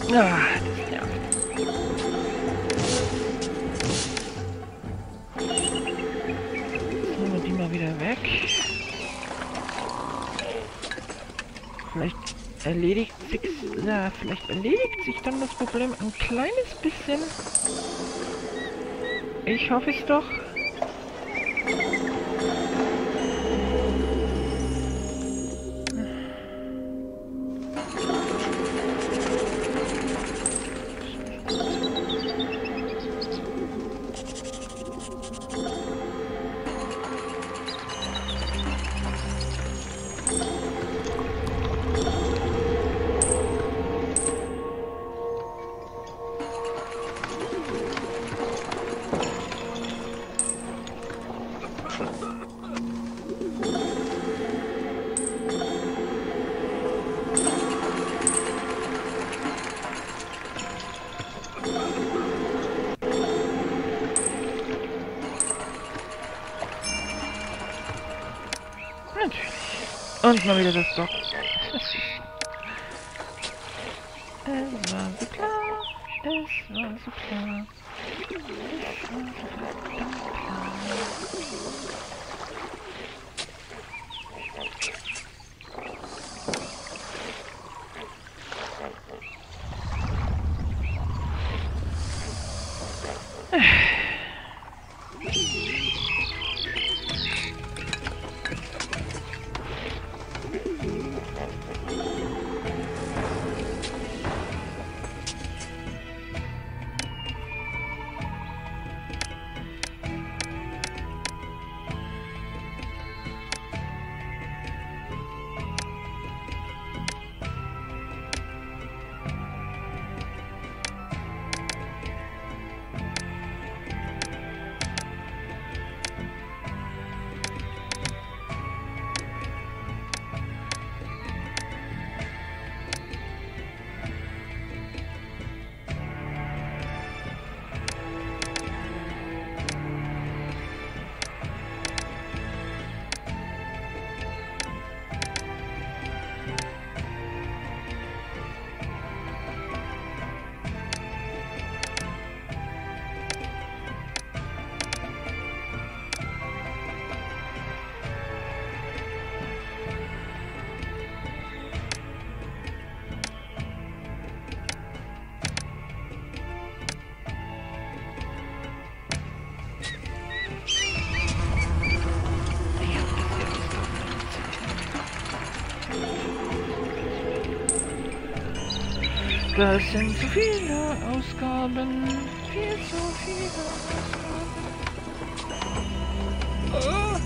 Ah, das nervt. Jetzt nehmen wir die mal wieder weg. Vielleicht erledigt sich dann das Problem ein kleines bisschen. Ich hoffe es doch. Natürlich. Und mal wieder das Dock. Es war so klar. Es war so klar. Es war so verdammt klar. Das sind zu viele Ausgaben. Viel zu viele Ausgaben. Oh.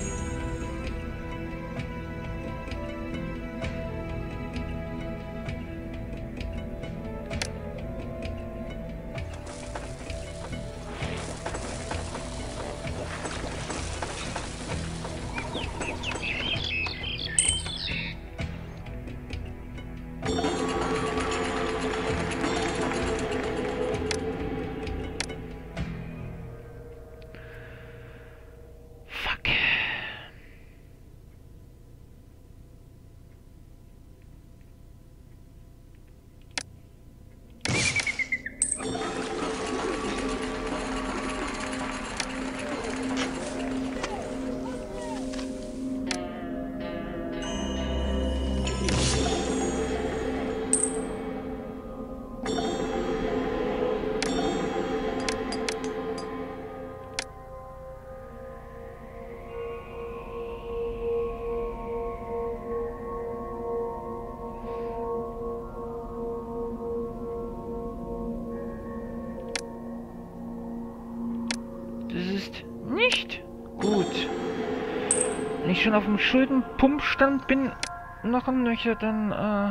Das ist nicht gut. Wenn ich schon auf dem Schuldenpumpstand bin, noch ein Nöcher, dann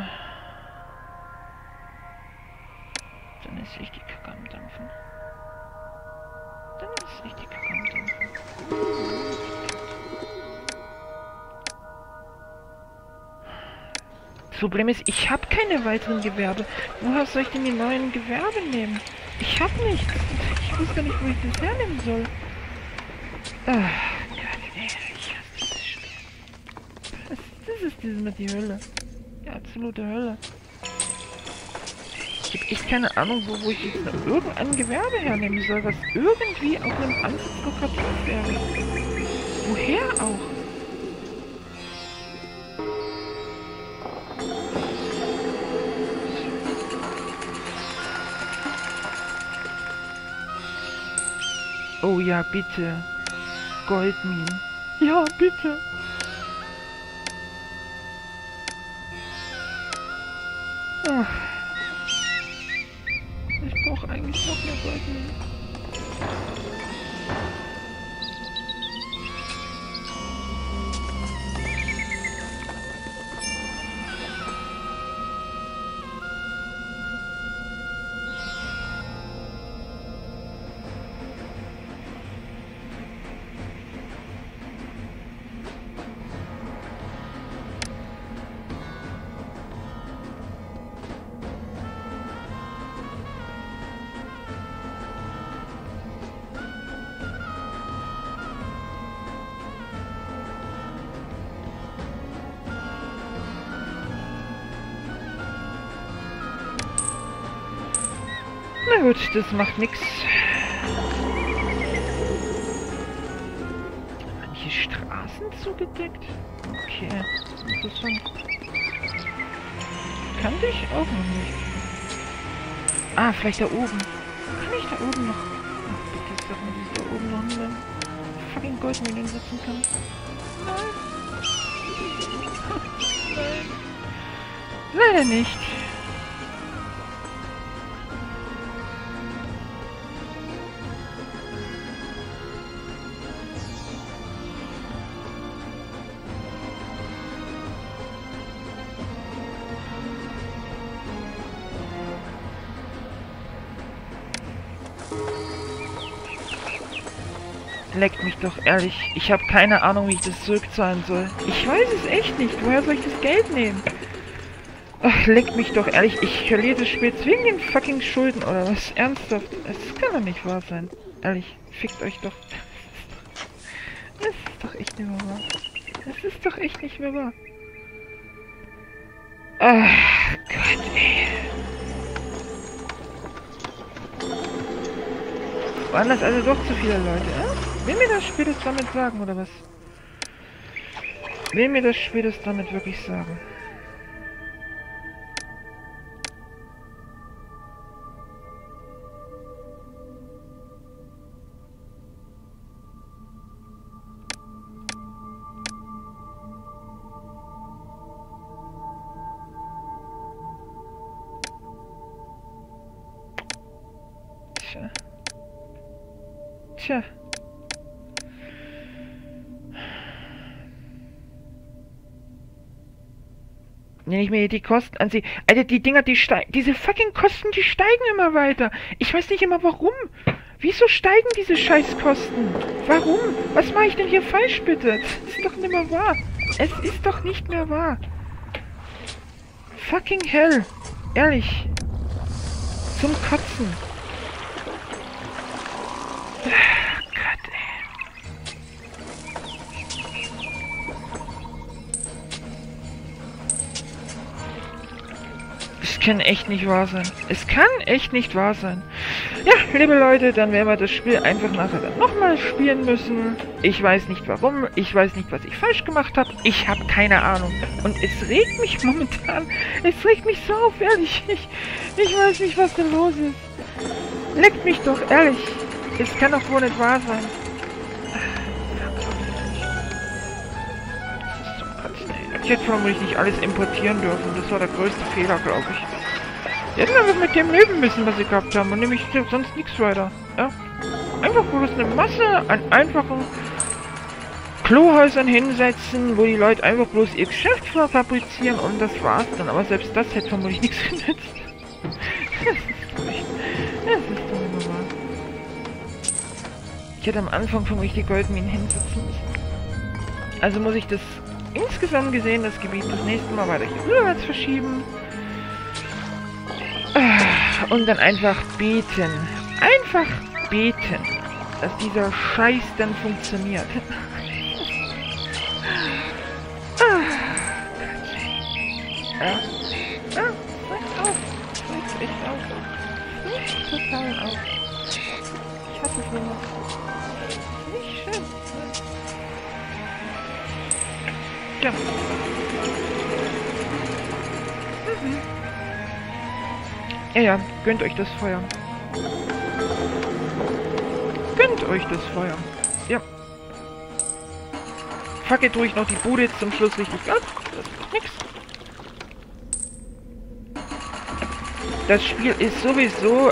ist richtig Kacke am Dampfen. Dann ist richtig Kacke am Dampfen. Das Problem ist, ich habe keine weiteren Gewerbe. Woher soll ich denn die neuen Gewerbe nehmen? Ich habe nichts. Ich weiß gar nicht, wo ich das hernehmen soll. Gott, ey, ich hasse dieses Spiel. Das ist die Hölle. Die absolute Hölle. Ich habe echt keine Ahnung, wo ich jetzt noch irgendein Gewerbe hernehmen soll, was irgendwie auch einem Ansatz lukrativ wäre. Woher auch? Oh ja, bitte. Goldminen. Ja, bitte. Ach. Ich brauche eigentlich noch mehr Goldminen. Na gut, das macht nix. Manche Straßen zugedeckt? Okay, interessant. Kannte ich auch noch nicht. Ah, vielleicht da oben. Kann ich da oben noch... Ach, bitte sag mal, dass ich da oben noch eine fucking Goldmine setzen kann. Nein. Nein. Leider nicht. Leckt mich doch, ehrlich. Ich habe keine Ahnung, wie ich das zurückzahlen soll. Ich weiß es echt nicht. Woher soll ich das Geld nehmen? Ach, leckt mich doch, ehrlich. Ich verliere das Spiel wegen den fucking Schulden, oder was? Ernsthaft? Es kann doch nicht wahr sein. Ehrlich, fickt euch doch. Das ist doch echt nicht mehr wahr. Das ist doch echt nicht mehr wahr. Ach Gott, ey. Waren das also doch zu viele Leute, Will mir das Spiel das damit sagen, oder was? Will mir das Spiel das damit wirklich sagen? Tja. Tja. Wenn ich mir die Kosten ansehe. Alter, die Dinger, die steigen. Diese fucking Kosten, die steigen immer weiter. Ich weiß nicht immer warum. Wieso steigen diese Scheißkosten? Warum? Was mache ich denn hier falsch, bitte? Das ist doch nicht mehr wahr. Es ist doch nicht mehr wahr. Fucking hell. Ehrlich. Zum Kotzen. Gott, ey. Es kann echt nicht wahr sein. Es kann echt nicht wahr sein. Ja, liebe Leute, dann werden wir das Spiel einfach nachher dann nochmal spielen müssen. Ich weiß nicht warum. Ich weiß nicht, was ich falsch gemacht habe. Ich habe keine Ahnung. Und es regt mich momentan. Es regt mich so auf, ehrlich. Ich weiß nicht, was denn los ist. Leckt mich doch, ehrlich. Es kann doch wohl nicht wahr sein. Ich hätte vermutlich nicht alles importieren dürfen. Das war der größte Fehler, glaube ich. Die hätten einfach mit dem leben müssen, was sie gehabt haben. Und nämlich sonst nichts weiter. Ja? Einfach bloß eine Masse an einfachen Klohäusern hinsetzen, wo die Leute einfach bloß ihr Geschäft fabrizieren und das war's dann. Aber selbst das hätte vermutlich nichts genützt. Das ist doch nicht normal. Ich hätte am Anfang vermutlich die Goldminen hinsetzen müssen. Also muss ich das insgesamt gesehen, das Gebiet das nächste Mal weiter hier rückwärts verschieben. Und dann einfach beten. Einfach beten, dass dieser Scheiß dann funktioniert. Ja, echt auf. Nicht total auf. Ich hasse sowas. Nicht schön. Ja. Mhm. Ja, ja, gönnt euch das Feuer. Gönnt euch das Feuer. Ja. Fackelt ruhig noch die Bude zum Schluss richtig ab. Das ist nix. Das Spiel ist sowieso,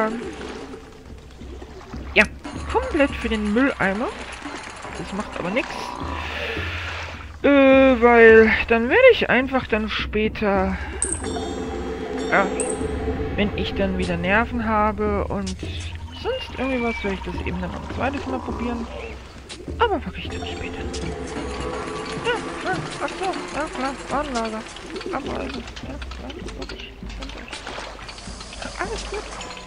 ja, komplett für den Mülleimer. Das macht aber nichts. Weil dann werde ich einfach dann später, wenn ich dann wieder Nerven habe und sonst irgendwie was, werde ich das eben dann noch ein zweites Mal probieren. Aber wirklich dann später. Ja, ach so, ja klar, Warenlager. Aber also, ja klar, wirklich. Ja, alles gut.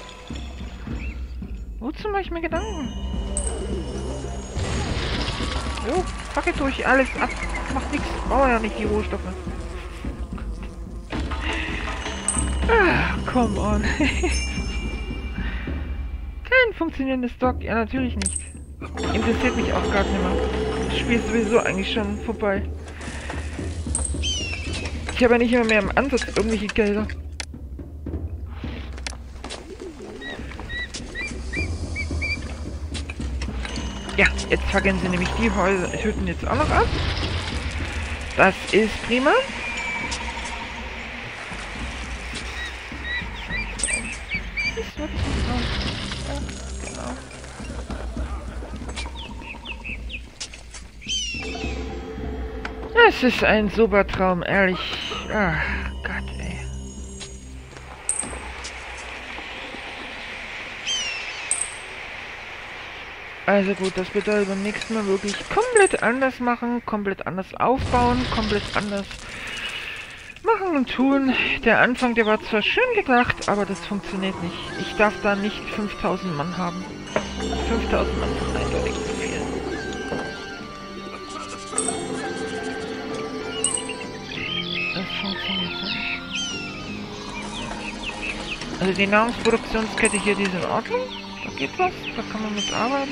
Wozu mache ich mir Gedanken? Jo, fackelt durch alles ab. Macht nichts. Brauchen ja nicht die Rohstoffe. Ah, come on. Kein funktionierendes Dock. Ja, natürlich nicht. Interessiert mich auch gar nicht mehr. Das Spiel ist sowieso eigentlich schon vorbei. Ich habe ja nicht immer mehr im Ansatz irgendwelche Gelder. Ja, jetzt fackeln sie nämlich die Hütten jetzt auch noch ab. Das ist prima. Das ist wirklich ein Traum. Ja, genau. Es ist ein super Traum, ehrlich. Ach Gott, ey. Also gut, das bedeutet beim nächsten Mal wirklich komplett anders machen, komplett anders aufbauen, komplett anders machen und tun. Der Anfang, der war zwar schön gedacht, aber das funktioniert nicht. Ich darf da nicht 5000 Mann haben. 5000 Mann sind eindeutig zu viel. Das funktioniert nicht. Also die Nahrungsproduktionskette hier, die ist in Ordnung. Da geht was, da kann man mit arbeiten.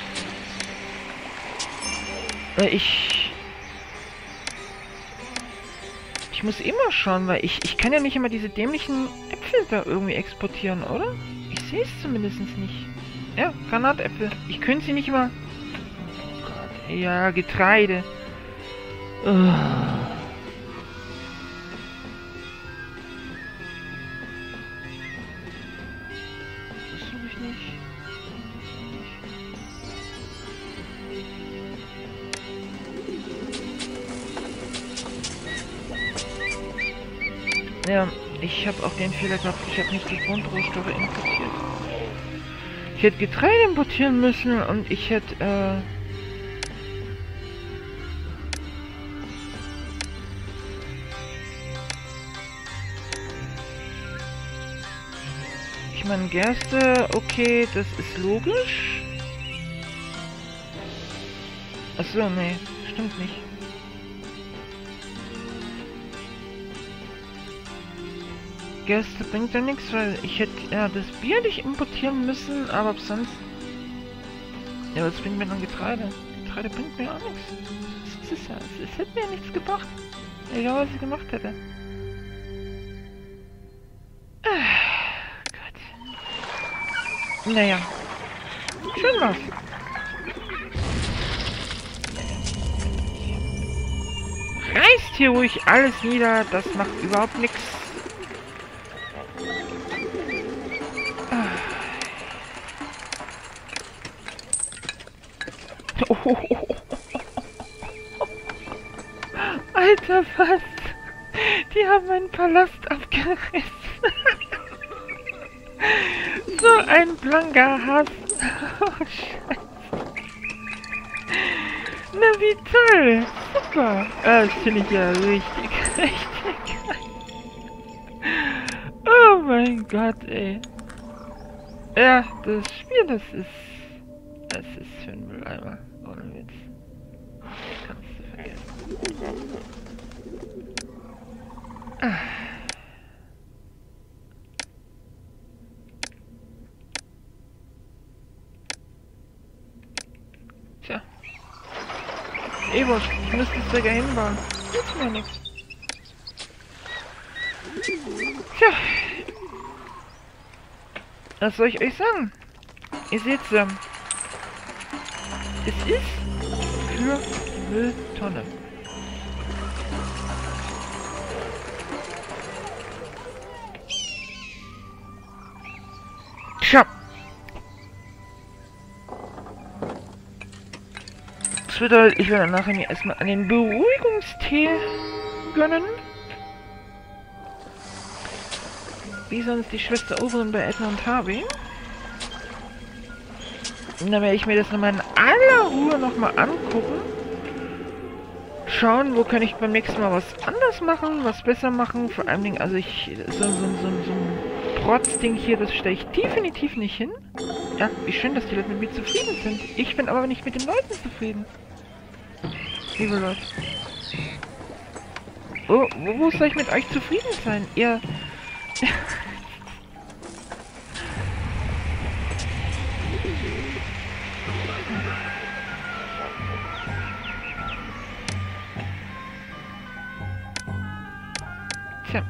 Ich muss immer schauen, weil ich kann ja nicht immer diese dämlichen Äpfel da irgendwie exportieren, oder? Ich sehe es zumindest nicht. Ja, Granatäpfel. Ich könnte sie nicht immer... Oh Gott, ja, Getreide. Das suche ich nicht. Ja, ich habe auch den Fehler gehabt, ich habe nicht die Grundrohstoffe importiert. Ich hätte Getreide importieren müssen und ich hätte, ich meine, Gerste, okay, das ist logisch. Achso, nee, stimmt nicht. Gerste bringt ja nichts, weil ich hätte ja das Bier nicht importieren müssen, aber sonst... Ja, was bringt mir dann Getreide? Getreide bringt mir auch nichts. Das ist ja... Es hätte mir ja nichts gebracht. Egal, was ich gemacht hätte. Gott. Naja. Schön was. Reißt hier ruhig alles nieder, das macht überhaupt nichts. Oh. Alter, was? Die haben meinen Palast abgerissen. So ein blanker Hass. Oh, Scheiße. Na, wie toll. Super. Das finde ich ja richtig geil. Oh mein Gott, ey. Ja, das Spiel, das ist für ein Mülleimer. Ohne Witz. Kannst du vergessen. Eh wurscht. Ich müsste es sogar hinbauen. Jetzt mir nichts. Tja. Was soll ich euch sagen? Ihr seht's ja. Es ist für die Mülltonne. Tja. Das bedeutet, ich werde nachher mir erstmal einen Beruhigungstee gönnen. Wie sonst die Schwester Oberin bei Edna und Harvey. Und dann werde ich mir das nochmal in aller Ruhe nochmal angucken. Schauen, wo kann ich beim nächsten Mal was anders machen, was besser machen. Vor allen Dingen, also so ein Protzding hier, das stelle ich definitiv nicht hin. Ja, wie schön, dass die Leute mit mir zufrieden sind. Ich bin aber nicht mit den Leuten zufrieden. Liebe Leute. Oh, wo soll ich mit euch zufrieden sein? Ihr... Tja.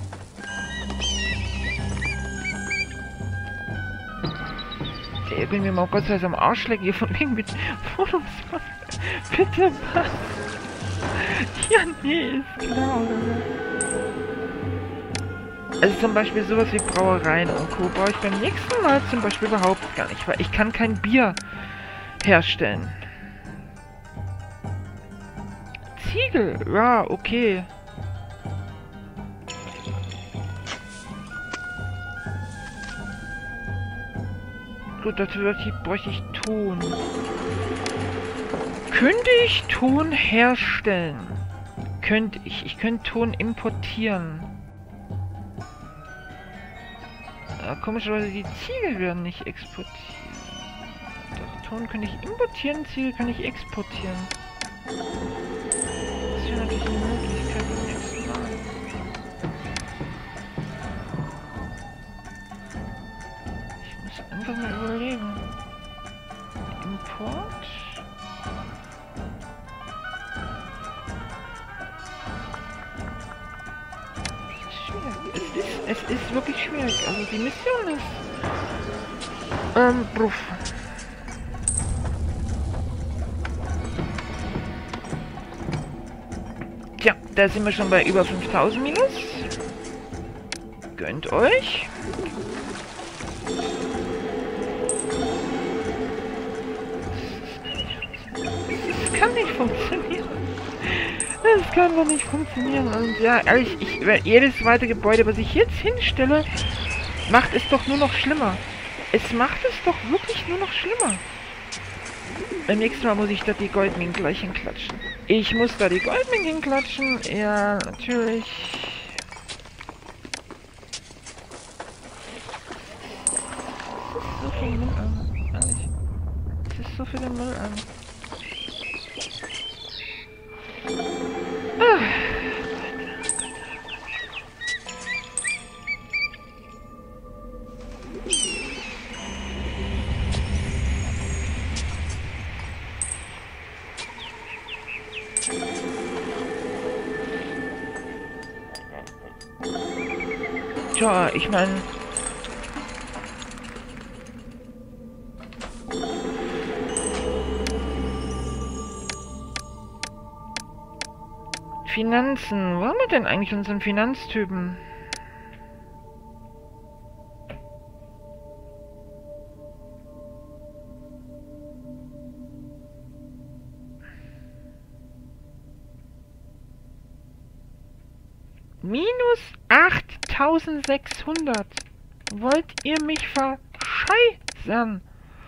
Der will mir mal Gott sei Dank am Arsch lecken, hier von wegen mit Fotos. Bitte was? Ja, nee, ist klar, oder? Also zum Beispiel sowas wie Brauereien und Co. brauche ich beim nächsten Mal zum Beispiel überhaupt gar nicht, weil ich kann kein Bier herstellen. Ziegel, ja, okay. Gut, dazu bräuchte ich Ton. Könnte ich Ton herstellen? Könnte ich. Ich könnte Ton importieren. Komischerweise die Ziegel werden nicht exportiert. Doch, Ton kann ich importieren, Ziegel kann ich exportieren. Das wäre natürlich eine Möglichkeit beim nächsten Mal. Ich muss einfach mal überlegen. Import. Es ist wirklich schwierig. Also die Mission ist... Bruff. Tja, da sind wir schon bei über 5000 Minus. Gönnt euch. Das kann nicht funktionieren. Das kann doch nicht funktionieren. Und ja, ehrlich, jedes zweite Gebäude, was ich jetzt hinstelle, macht es doch nur noch schlimmer. Es macht es doch wirklich nur noch schlimmer. Beim nächsten Mal muss ich da die Goldminen gleich hinklatschen. Ich muss da die Goldminen hinklatschen. Ja, natürlich. Das ist so viel Müll, ehrlich. Das ist so viel Müll an. Tja, ich meine... Finanzen. Wo haben wir denn eigentlich unseren Finanztypen? Minus 8600. Wollt ihr mich verscheißern?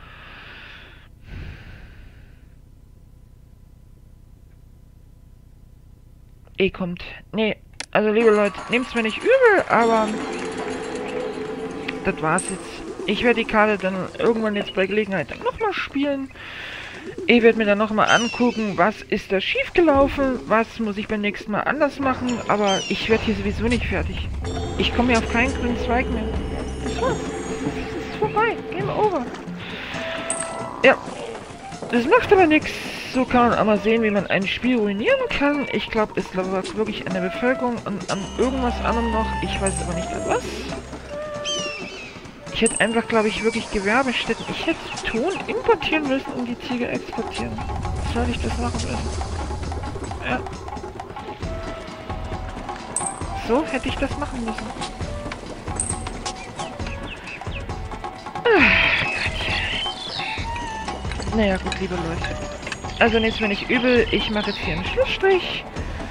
Kommt. Nee, also liebe Leute, nehmt's mir nicht übel, aber das war's jetzt. Ich werde die Karte dann irgendwann jetzt bei Gelegenheit nochmal spielen. Ich werde mir dann nochmal angucken, was ist da schiefgelaufen, was muss ich beim nächsten Mal anders machen, aber ich werde hier sowieso nicht fertig. Ich komme hier auf keinen grünen Zweig mehr. Das war's. Das ist vorbei. Game over. Ja. Das macht aber nichts. So kann man aber sehen, wie man ein Spiel ruinieren kann. Ich glaube, es lag wirklich an der Bevölkerung und an irgendwas anderem noch. Ich weiß aber nicht an was. Ich hätte einfach, glaube ich, wirklich Gewerbestätten. Ich hätte Ton importieren müssen und die Ziegel exportieren. Soll ich das machen müssen? Ja. So hätte ich das machen müssen. Naja, gut, liebe Leute. Also nehmt es mir nicht übel. Ich mache jetzt hier einen Schlussstrich.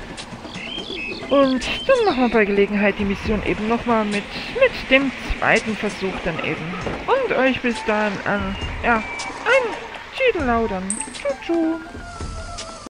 Und dann machen wir bei Gelegenheit die Mission eben nochmal mit dem zweiten Versuch dann eben. Und euch bis dann an, ja, ein Tschüdellaudern. Tschu, tschu.